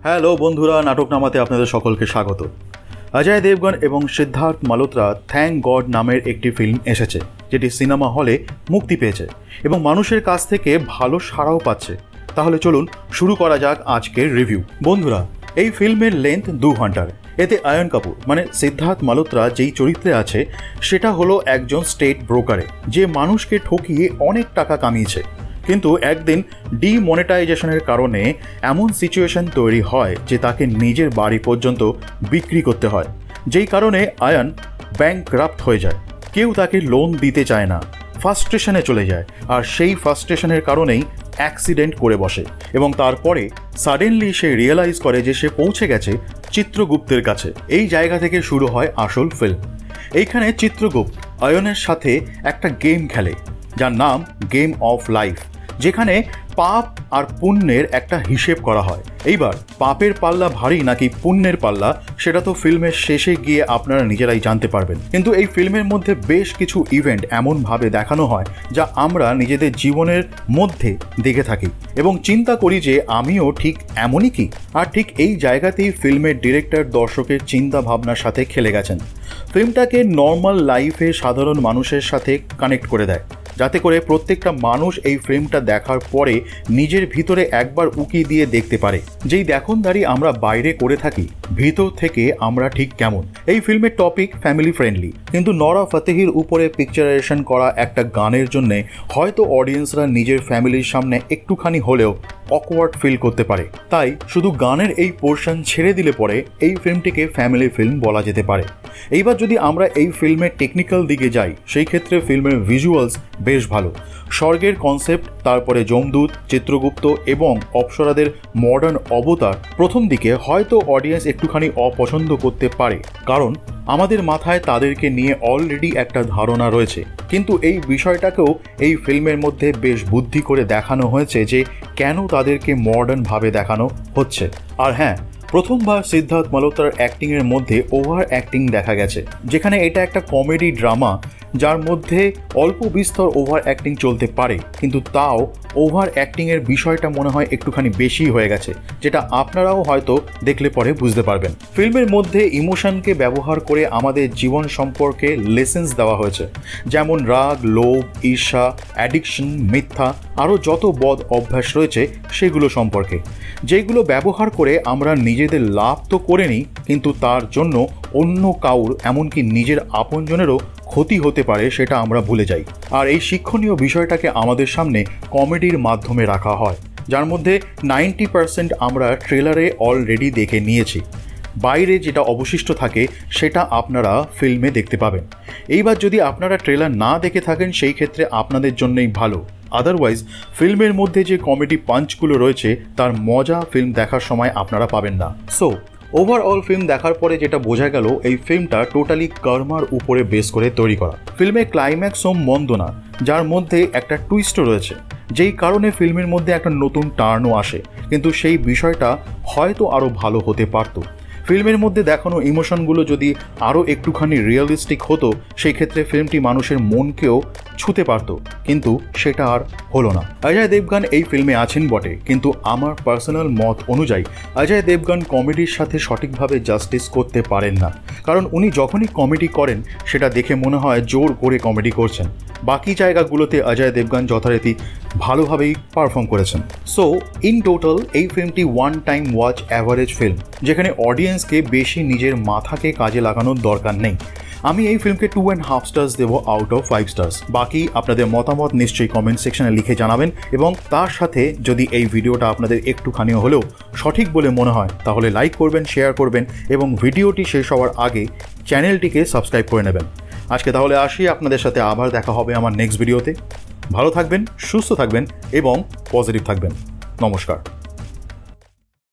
Hello বন্ধুরা, নাটকনামাতে আপনাদের সকলকে স্বাগত। অজয় দেবগন এবং সিদ্ধার্থ মালহোত্রা থ্যাঙ্ক গড নামের একটি ফিল্ম এসেছে, যেটি সিনেমা হলে মুক্তি পেয়েছে এবং মানুষের কাছ থেকে ভালো সাড়াও পাচ্ছে। তাহলে চলুন শুরু করা যাক আজকের রিভিউ। বন্ধুরা, এই ফিল্মের লেন্থ 2 ঘন্টার। এতে আয়ন কাপুর মানে সিদ্ধার্থ মালহোত্রা যেই চরিত্রে আছে সেটা হলো একজন স্টেট ব্রোকারে, যে মানুষকে ঠকিয়ে অনেক টাকা কামিয়েছে। কিন্তু একদিন ডিমনিটাইজেশনের কারণে এমন সিচুয়েশন তৈরি হয় যে তাকে নিজের বাড়ি পর্যন্ত বিক্রি করতে হয়, যেই কারণে আয়ন ব্যাংকরাপ্ট হয়ে যায়। কেউ তাকে লোন দিতে চায় না, ফার্স্ট্রেশনে চলে যায়, আর সেই ফার্স্ট্রেশনের কারণেই অ্যাক্সিডেন্ট করে বসে এবং তারপরে সাডেনলি সে রিয়েলাইজ করে যে সে পৌঁছে গেছে চিত্রগুপ্তের কাছে। এই জায়গা থেকে শুরু হয় আসল ফিল্ম। এইখানে চিত্রগুপ্ত আয়নের সাথে একটা গেম খেলে, যার নাম গেম অফ লাইফ, যেখানে পাপ আর পুণ্যের একটা হিসেব করা হয়। এইবার পাপের পাল্লা ভারী নাকি পুণ্যের পাল্লা, সেটা তো ফিল্মের শেষে গিয়ে আপনারা নিজেরাই জানতে পারবেন। কিন্তু এই ফিল্মের মধ্যে বেশ কিছু ইভেন্ট এমনভাবে দেখানো হয় যা আমরা নিজেদের জীবনের মধ্যে দেখে থাকি এবং চিন্তা করি যে আমিও ঠিক এমনই কি। আর ঠিক এই জায়গাতেই ফিল্মের ডিরেক্টর দর্শকের চিন্তা ভাবনার সাথে খেলে গেছেন। ফিল্মটাকে নর্মাল লাইফে সাধারণ মানুষের সাথে কানেক্ট করে দেয়, যাতে করে প্রত্যেকটা মানুষ এই ফিল্মটা দেখার পরে নিজের ভিতরে একবার উকি দিয়ে দেখতে পারে যেই দেখনদারি আমরা বাইরে করে থাকি, ভিতর থেকে আমরা ঠিক কেমন। এই ফিল্মের টপিক ফ্যামিলি ফ্রেন্ডলি, কিন্তু নরা ফতেহির উপরে পিকচারাইজেশন করা একটা গানের জন্যে হয়তো অডিয়েন্সরা নিজের ফ্যামিলির সামনে একটুখানি হলেও অকওয়ার্ড ফিল করতে পারে। তাই শুধু গানের এই পোর্শন ছেড়ে দিলে পরে এই ফিল্মটিকে ফ্যামিলি ফিল্ম বলা যেতে পারে। এইবার যদি আমরা এই ফিল্মের টেকনিক্যাল দিকে যাই, সেই ক্ষেত্রে ফিল্মের ভিজুয়ালস বেশ ভালো। স্বর্গের কনসেপ্ট, তারপরে যমদূত, চিত্রগুপ্ত এবং অপ্সরাদের মডার্ন অবতার প্রথম দিকে হয়তো অডিয়েন্স একটুখানি অপছন্দ করতে পারে, কারণ আমাদের মাথায় তাদেরকে নিয়ে অলরেডি একটা ধারণা রয়েছে। কিন্তু এই বিষয়টাকেও এই ফিল্মের মধ্যে বেশ বুদ্ধি করে দেখানো হয়েছে যে কেন তাদেরকে মডার্নভাবে দেখানো হচ্ছে। আর হ্যাঁ, প্রথমবার সিদ্ধার্থ মালহোত্রার অ্যাক্টিংয়ের মধ্যে ওভার অ্যাক্টিং দেখা গেছে, যেখানে এটা একটা কমেডি ড্রামা যার মধ্যে অল্প বিস্তর ওভার অ্যাক্টিং চলতে পারে, কিন্তু তাও ওভার অ্যাক্টিংয়ের বিষয়টা মনে হয় একটুখানি বেশি হয়ে গেছে, যেটা আপনারাও হয়তো দেখলে পরে বুঝতে পারবেন। ফিল্মের মধ্যে ইমোশনকে ব্যবহার করে আমাদের জীবন সম্পর্কে লেসেন্স দেওয়া হয়েছে, যেমন রাগ, লোভ, ঈর্ষা, অ্যাডিকশন, মিথ্যা, আরও যত বদ অভ্যাস রয়েছে সেগুলো সম্পর্কে, যেগুলো ব্যবহার করে আমরা নিজেদের লাভ তো করে নিই, কিন্তু তার জন্য অন্য কাউর এমনকি নিজের আপনজনেরও ক্ষতি হতে পারে সেটা আমরা ভুলে যাই। আর এই শিক্ষণীয় বিষয়টাকে আমাদের সামনে কমেডির মাধ্যমে রাখা হয়, যার মধ্যে 90% আমরা ট্রেলারে অলরেডি দেখে নিয়েছি। বাইরে যেটা অবশিষ্ট থাকে সেটা আপনারা ফিল্মে দেখতে পাবেন। এইবার যদি আপনারা ট্রেলার না দেখে থাকেন, সেই ক্ষেত্রে আপনাদের জন্যই ভালো। আদারওয়াইজ ফিল্মের মধ্যে যে কমেডি পাঞ্চগুলো রয়েছে তার মজা ফিল্ম দেখার সময় আপনারা পাবেন না। সো ওভারঅল ফিল্ম দেখার পরে যেটা বোঝা গেল, এই ফিল্মটা টোটালি কর্মার উপরে বেস করে তৈরি করা। ফিল্মে ক্লাইম্যাক্সও মন্দ না, যার মধ্যে একটা টুইস্টও রয়েছে, যেই কারণে ফিল্মের মধ্যে একটা নতুন টার্নও আসে, কিন্তু সেই বিষয়টা হয়তো আরও ভালো হতে পারত। ফিল্মের মধ্যে দেখানো ইমোশনগুলো যদি আরও একটুখানি রিয়েলিস্টিক হতো, সেই ক্ষেত্রে ফিল্মটি মানুষের মনকেও ছুঁতে পারত, কিন্তু সেটা আর হলো না। অজয় দেবগন এই ফিল্মে আছেন বটে, কিন্তু আমার পার্সোনাল মত অনুযায়ী অজয় দেবগন কমেডির সাথে সঠিকভাবে জাস্টিস করতে পারেন না, কারণ উনি যখনই কমেডি করেন সেটা দেখে মনে হয় জোর করে কমেডি করছেন। বাকি জায়গাগুলোতে অজয় দেবগন যথারীতি ভালোভাবেই পারফর্ম করেছেন। সো ইন টোটাল এই ফিল্মটি one time watch average film, যেখানে অডিয়েন্সকে বেশি নিজের মাথাকে কাজে লাগানোর দরকার নেই। আমি এই ফিল্মকে 2.5 স্টার্স দেবো আউট অফ 5 স্টার্স। বাকি আপনাদের মতামত নিশ্চয়ই কমেন্ট সেকশনে লিখে জানাবেন, এবং তার সাথে যদি এই ভিডিওটা আপনাদের একটুখানি হলেও সঠিক বলে মনে হয় তাহলে লাইক করবেন, শেয়ার করবেন এবং ভিডিওটি শেষ হওয়ার আগে চ্যানেলটিকে সাবস্ক্রাইব করে নেবেন। আজকে তাহলে আসি, আপনাদের সাথে আবার দেখা হবে আমার নেক্সট ভিডিওতে। ভালো থাকবেন, সুস্থ থাকবেন এবং পজিটিভ থাকবেন। নমস্কার।